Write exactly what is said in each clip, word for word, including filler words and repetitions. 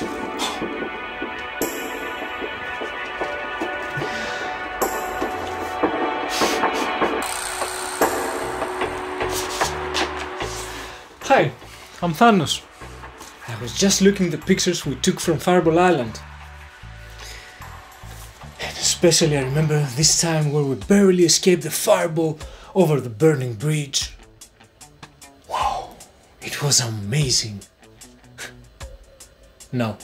Hi, I'm Thanos. I was just looking at the pictures we took from Fireball Island. And especially I remember this time where we barely escaped the fireball over the burning bridge. Wow, it was amazing. No,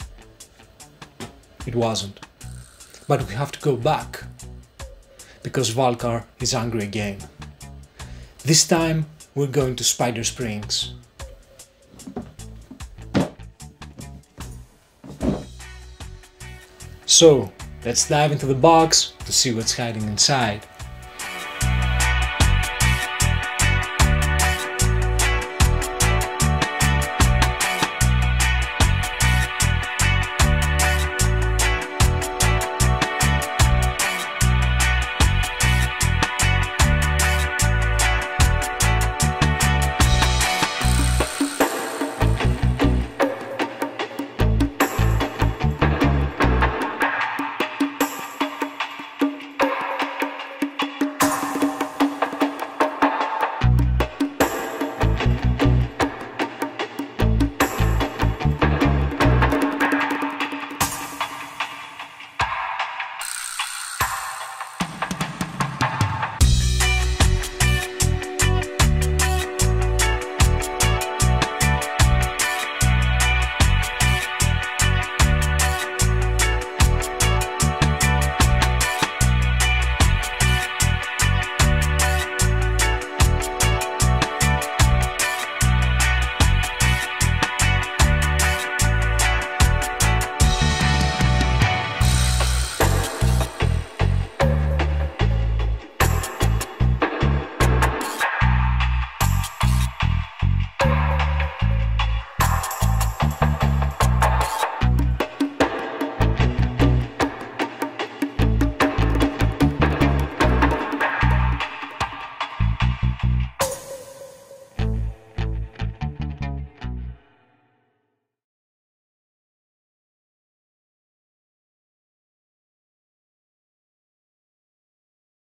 it wasn't. But we have to go back, because Vul-Kar is angry again. This time we're going to Spider Springs. So, let's dive into the box to see what's hiding inside.